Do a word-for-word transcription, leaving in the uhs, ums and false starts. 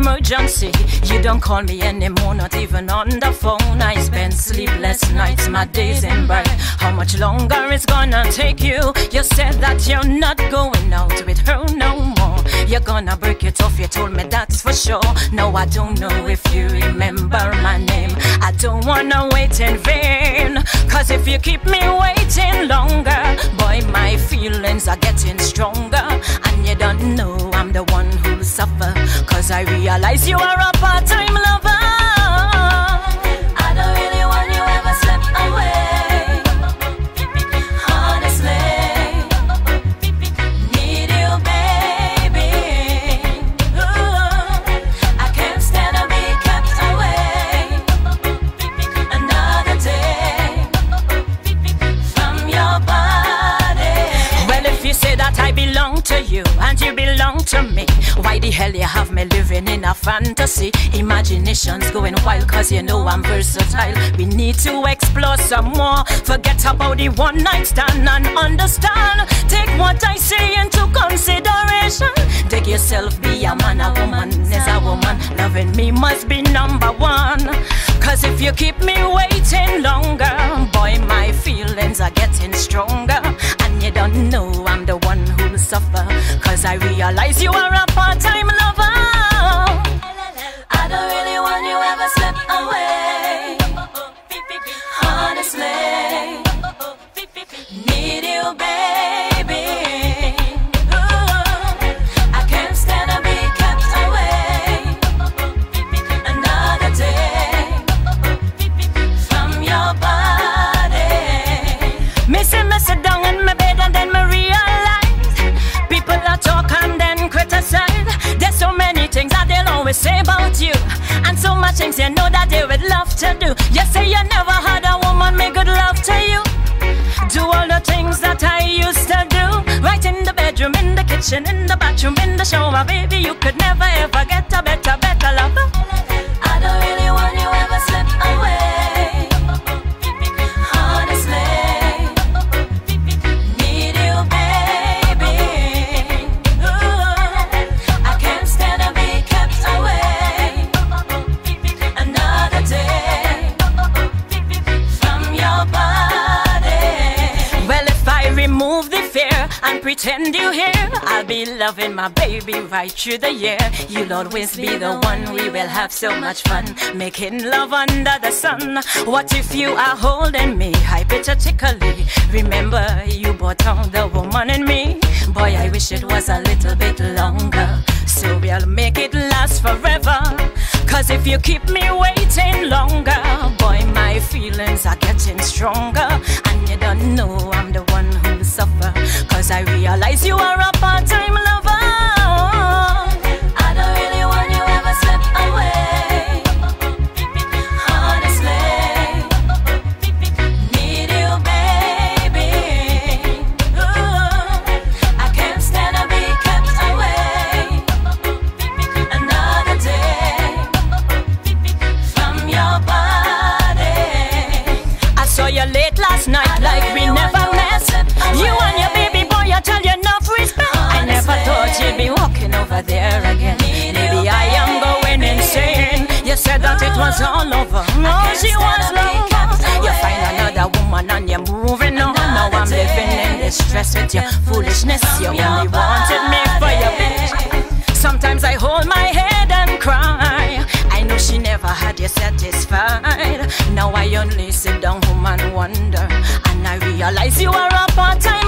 emergency. You don't call me anymore, not even on the phone. I spend sleepless nights, my days in bed. How much longer it's gonna take you? You said that you're not going out with her no more. You're gonna break it off, you told me that's for sure. No, I don't know if you remember my name. I don't wanna wait in vain, cause if you keep me waiting longer, boy, my feelings are getting stronger. And you don't know I'm the one who'll suffer, cause I realize you are a part-time lover. I don't really want you ever slip away, honestly. Need you, baby. Ooh, I can't stand to be kept away another day from your body. Well, if you say that I belong to you and you belong to me, why the hell you have me living in a fantasy? Imagination's going wild, cause you know I'm versatile. We need to explore some more. Forget about the one night stand and understand. Take what I say into consideration. Take yourself, be a man, a woman is a woman. Loving me must be number one, cause if you keep me waiting longer, boy, my feelings are getting stronger. And you don't know I'm the one who'll suffer, cause I realize you are a part-time lover. I don't really want you ever slip away, honestly. Need you, baby. Ooh, I can't stand to be kept away another day from your body. Me say me sit down in my bed and then me realize people are talk and then criticize. There's so many things that they'll always say about you, and so much things you know that they would love to do. You say you never had a woman make good love to you. Do all the things that I used to do, right in the bedroom, in the kitchen, in the bathroom, in the shower. Baby, you could never ever get a better, better lover. I don't really want you ever slip away, honestly. Need you, baby. Ooh, I can't stand to be kept away another day from your body. Well, if I remove the fear and pretend you here, I'll be loving my baby right through the year. You'll always be the one, we will have so much fun making love under the sun. What if you are holding me hypothetically? Remember, you brought on the woman in me. Boy, I wish it was a little bit longer, so we'll make it last forever. Cause if you keep me waiting longer, boy, my feelings are getting stronger. And you don't know I'm the one who'll suffer, cause I realize you are a part-time lover. I don't really want you ever slip away, honestly. Need you, baby. Ooh, I can't stand to be kept away another day from your body. I saw you late last night like we never met. You and your baby boy, I tell you enough respect. I never thought you'd be walking over there again. Maybe I am going insane. You said that it was all over. No, she was longer. You find another woman and you're moving on. Now I'm living in distress with your foolishness. You only wanted me for your bitch. Sometimes I hold my head and cry. I know she never had you satisfied. Now I only sit down home and wonder, and I realize you are a part-time